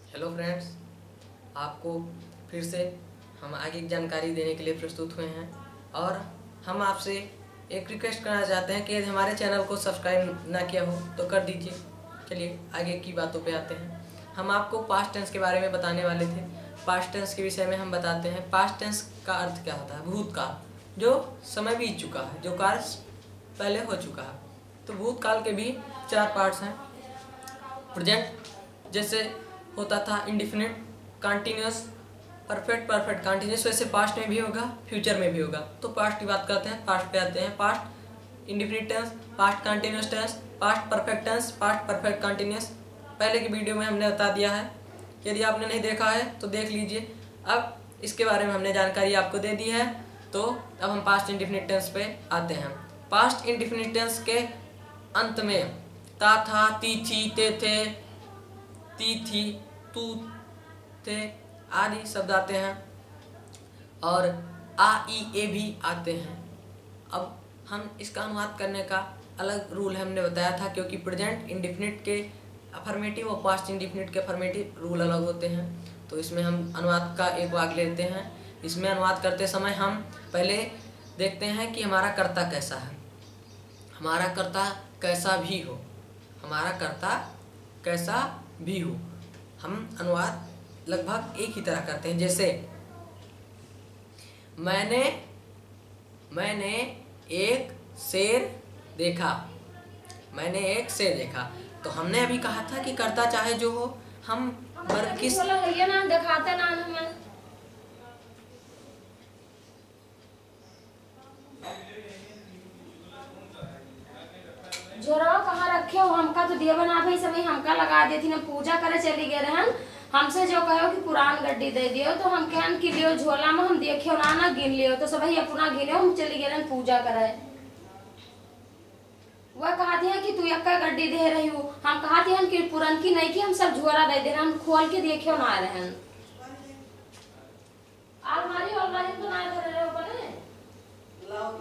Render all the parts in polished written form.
Hello friends, आपको फिर से हम आगे की जानकारी देने के लिए प्रस्तुत हुए हैं और हम आपसे एक रिक्वेस्ट करना चाहते हैं कि हमारे चैनल को सब्सक्राइब ना किया हो तो कर दीजिए। चलिए आगे की बातों पे आते हैं। हम आपको पास्ट टेंस के बारे में बताने वाले थे। पास्ट टेंस के विषय में हम बताते हैं। पास्ट टेंस का अर्थ क्या होता है? भूतकाल, जो समय बीत चुका है, जो कार्य पहले हो चुका है। तो भूतकाल के भी 4 पार्ट्स हैं। प्रेजेंट जैसे होता था indefinite, continuous, perfect, perfect continuous, वैसे पास्ट में भी होगा, फ्यूचर में भी होगा। तो पास्ट की बात करते हैं। पास्ट पे आते हैं। Past indefinite tense, past continuous tense, past perfect tense, past perfect continuous. पहले की वीडियो में हमने बता दिया है, यदि आपने नहीं देखा है तो देख लीजिए। अब इसके बारे में हमने जानकारी आपको दे दी है। तो अब हम पास्ट इंडिफिनिट टेंस पे आते हैं। पास्ट इंडिफिनिट टेंस के अंत में ता, था, ती, थी, ते, थे, ती, थी, तू, थे आदि शब्द आते हैं और आ, ई, ए भी आते हैं। अब हम इसका अनुवाद करने का अलग रूल हमने बताया था, क्योंकि प्रेजेंट इंडिफिनिट के अफर्मेटिव और पास्ट इंडिफिनिट के अफर्मेटिव रूल अलग होते हैं। तो इसमें हम अनुवाद का एक भाग लेते हैं। इसमें अनुवाद करते समय हम पहले देखते हैं कि हमारा कर्ता कैसा है। हमारा कर्ता कैसा भी हो, हमारा कर्ता कैसा भी हो, हम अनुवाद लगभग एक ही तरह करते हैं। जैसे मैंने एक शेर देखा, मैंने एक शेर देखा। तो हमने अभी कहा था कि कर्ता चाहे जो हो, हम किस दिखाते ना हमें जोरावा कहाँ रखे हो? हमका तो दिया बना भाई समय हमका लगा देती ना, पूजा करे चली गए रहन। हमसे जो कहो कि पुरान गड्डी दे दियो, तो हम कहन कि लियो झोला में, हम देखियो ना गिन लियो। तो सब अपना गिनो, हम चली गए रहन पूजा करे। वह कहती है कि तू यक्का गड्डी दे रही हूँ। हम कहती हैं कि पुरन की नहीं की, हम सब झोरा दे दे रहे, हम खोल के देखियो ना रहन। अलमारी अलमारी तो ना धरे रहे हो बने लाओ।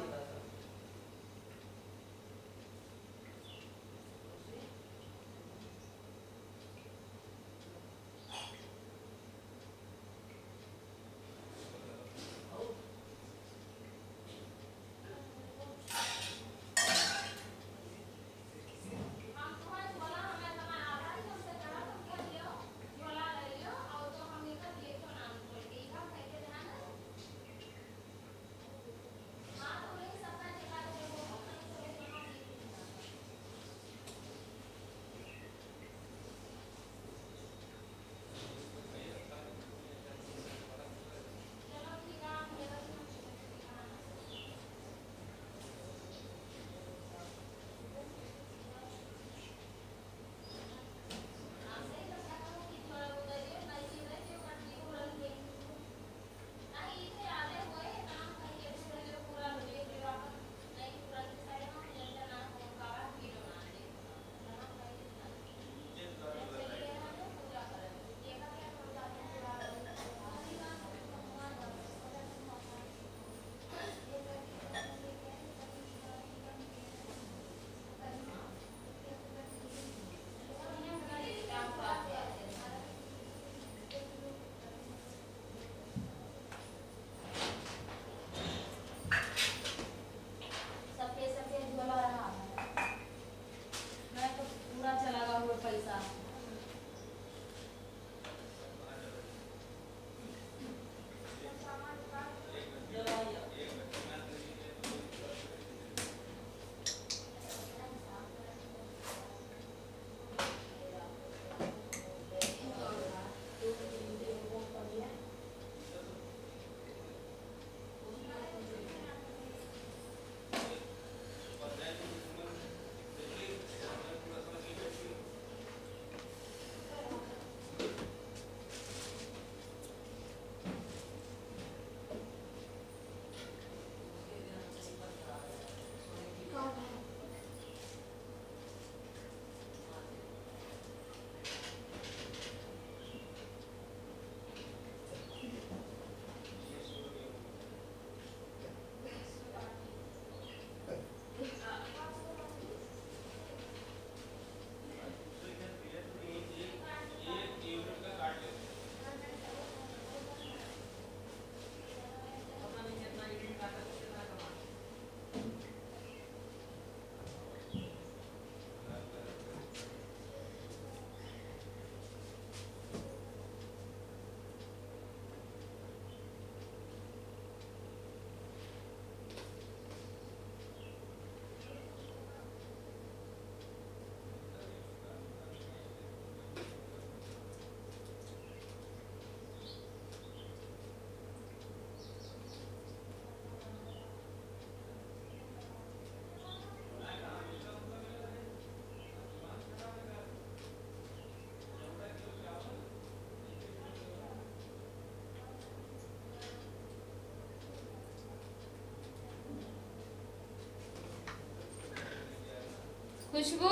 खुशबू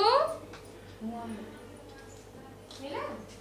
मिला?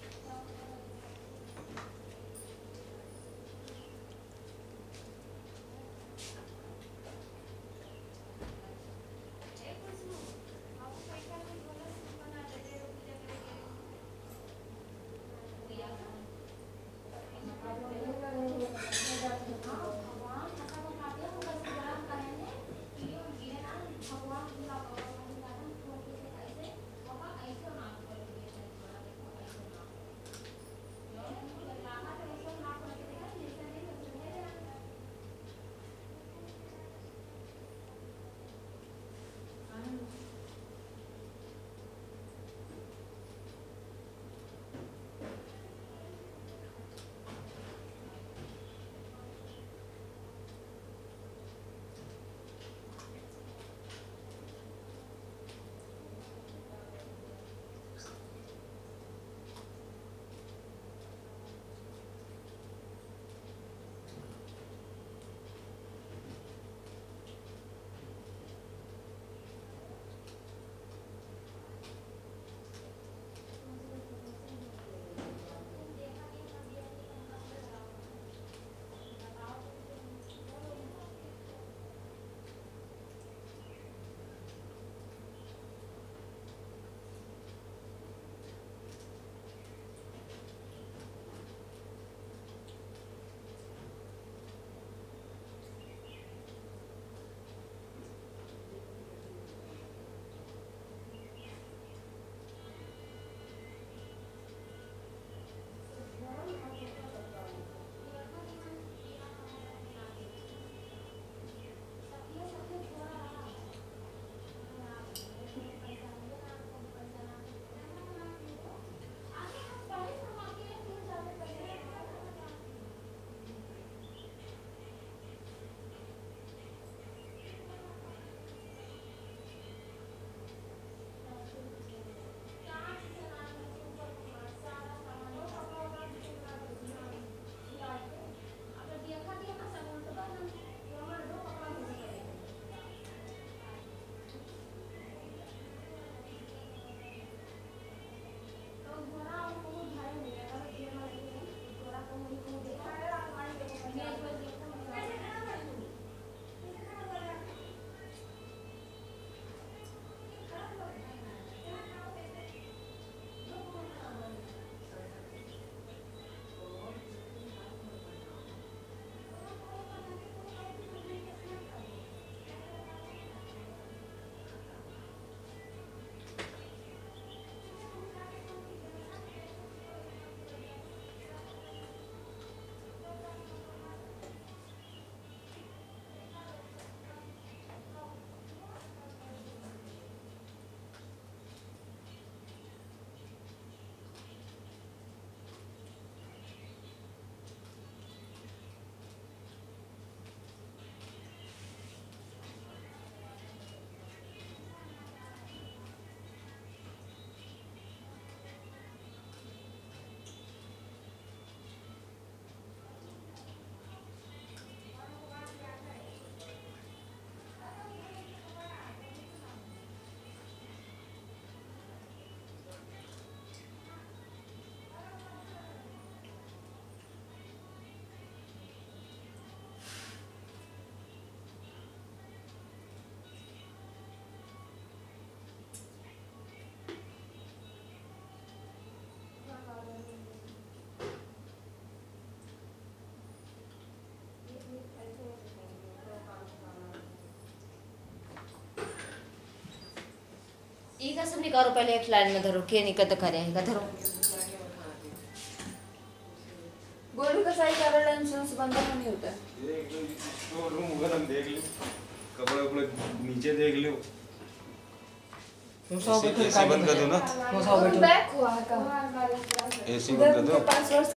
ई का सब निकालो पहले एक लाइन में धरो के निकत करे का धरो गोलू का सही कर लाइन से बंदा नहीं होता ये तो रूम होगा तुम देख लो कपड़े उपड़े नीचे देख लो एसी बंद कर दो ना बैक हुआ का एसी बंद कर दो